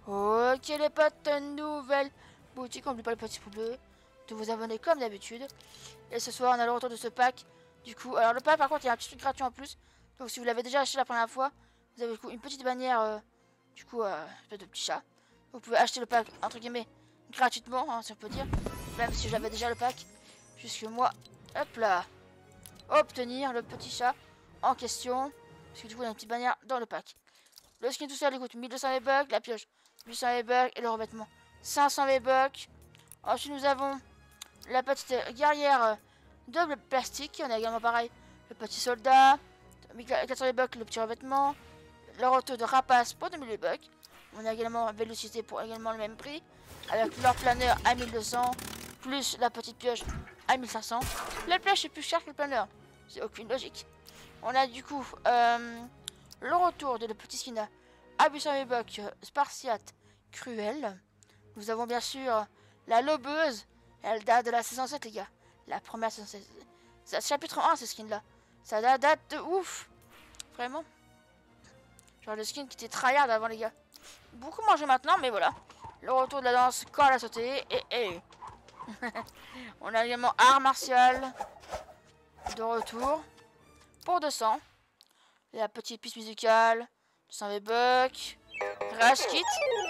Ok les potes, nouvelle boutique, n'oubliez pas le petit pouce bleu, de vous abonner comme d'habitude. Et ce soir on a le retour de ce pack. Du coup, alors le pack par contre il y a un petit truc gratuit en plus. Donc si vous l'avez déjà acheté la première fois, vous avez du coup une petite bannière, de petit chat. Vous pouvez acheter le pack entre guillemets gratuitement, hein, si on peut dire. Même si j'avais déjà le pack. Puisque moi, hop là, obtenir le petit chat en question. Parce que du coup il y a une petite bannière dans le pack. Le skin tout seul il coûte 1200 V-Bucks, la pioche 800 V-Bucks et le revêtement 500 V-Bucks. Ensuite nous avons la petite guerrière double plastique. On a également pareil le petit soldat, 400 V-Bucks le petit revêtement, le retour de rapace pour 2000 V-Bucks. On a également vélocité pour également le même prix, avec leur planeur à 1200, plus la petite pioche à 1500. La pioche est plus chère que le planeur, c'est aucune logique. On a du coup le retour de le petit skin à 800 V-Bucks spartiate cruel. Nous avons bien sûr la lobeuse. Elle date de la saison 7 les gars. La première saison 7. C'est chapitre 1 ce skin là. Ça date de ouf. Vraiment. Genre le skin qui était tryhard avant les gars. Beaucoup mangé maintenant mais voilà. Le retour de la danse quand elle a sauté. Et on a également art martial. De retour. Pour 200. La petite piste musicale. 200 V-Bucks. Crash Kit.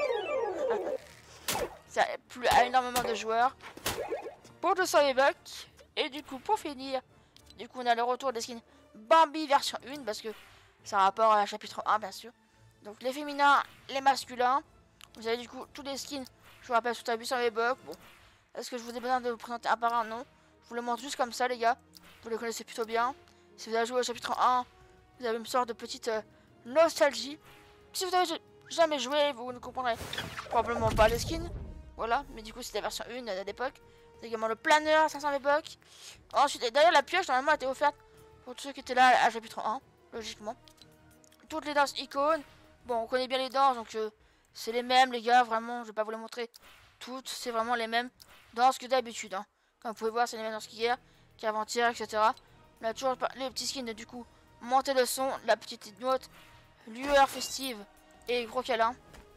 Ça plu à énormément de joueurs. Pour 200 V-Bucks. Et du coup, pour finir, du coup, on a le retour des skins Bambi version 1. Parce que ça a rapport à la chapitre 1, bien sûr. Donc, les féminins, les masculins. Vous avez du coup tous les skins. Je vous rappelle, tout à 800 V-Bucks. Bon, est-ce que je vous ai besoin de vous présenter un par un? Non. Je vous le montre juste comme ça, les gars. Vous les connaissez plutôt bien. Si vous avez joué au chapitre 1, vous avez une sorte de petite nostalgie. Si vous avez jamais joué, vous ne comprendrez probablement pas les skins. Voilà, mais du coup c'était la version 1 à l'époque. C'est également le planeur 500 V-Bucks. Ensuite, d'ailleurs la pioche normalement a été offerte pour tous ceux qui étaient là à chapitre 1, logiquement. Toutes les danses icônes. Bon, on connaît bien les danses, donc c'est les mêmes les gars, vraiment, je vais pas vous les montrer. Toutes, c'est vraiment les mêmes danses que d'habitude. Hein. Comme vous pouvez voir, c'est les mêmes danses qu'hier, qu'avant-hier, etc. On a toujours les petits skins, du coup, monter le son, la petite note, lueur festive et gros câlin.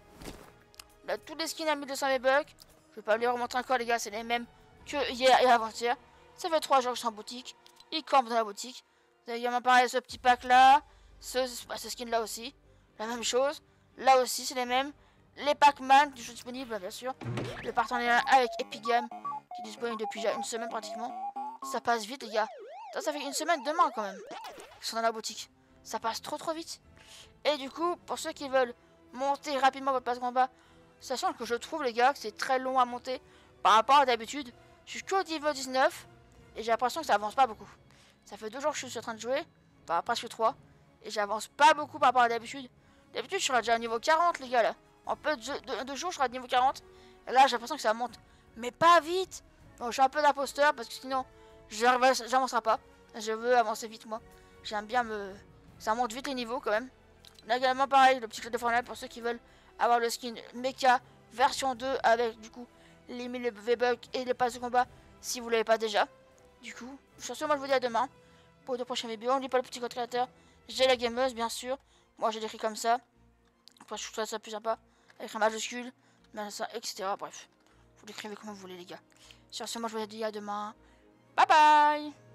Là, tous les skins à 1200 V-Bucks. Je vais pas les remontrer encore, les gars, c'est les mêmes que hier et avant-hier. Ça fait 3 jours que je suis en boutique. Ils campent dans la boutique. Vous avez également pareil ce petit pack là. Ce skin là aussi. La même chose. Là aussi, c'est les mêmes. Les Pac-Man du jeu disponible, bien sûr. Le partenariat avec Epic Games qui est disponible depuis déjà une semaine pratiquement. Ça passe vite, les gars. Ça fait une semaine demain quand même. Ils sont dans la boutique. Ça passe trop vite. Et du coup, pour ceux qui veulent monter rapidement votre passe combat, sachant que je trouve, les gars, que c'est très long à monter par rapport à d'habitude. Je suis qu'au niveau 19 et j'ai l'impression que ça avance pas beaucoup. Ça fait 2 jours que je suis en train de jouer, enfin presque 3, et j'avance pas beaucoup par rapport à d'habitude. D'habitude, je serais déjà à niveau 40, les gars, là. En peu de jours, je serai à niveau 40. Et là, j'ai l'impression que ça monte, mais pas vite. Bon, je suis un peu d'imposteur parce que sinon, j'avancerai pas. Je veux avancer vite, moi. J'aime bien me... Ça monte vite les niveaux, quand même. On a également, pareil, le petit club de Fortnite pour ceux qui veulent avoir le skin Mecha version 2 avec, du coup, les 1000 V-Bucks et les passes de combat si vous l'avez pas déjà. Du coup, sur ce, moi, je vous dis à demain pour de prochaines vidéos. N'oubliez pas le petit code créateur. J'ai la gameuse, bien sûr. Moi, j'ai l'écrit comme ça. Enfin, je trouve ça plus sympa. Avec un majuscule, etc. Bref, vous l'écrivez comme vous voulez, les gars. Sur ce, moi, je vous dis à demain. Bye bye!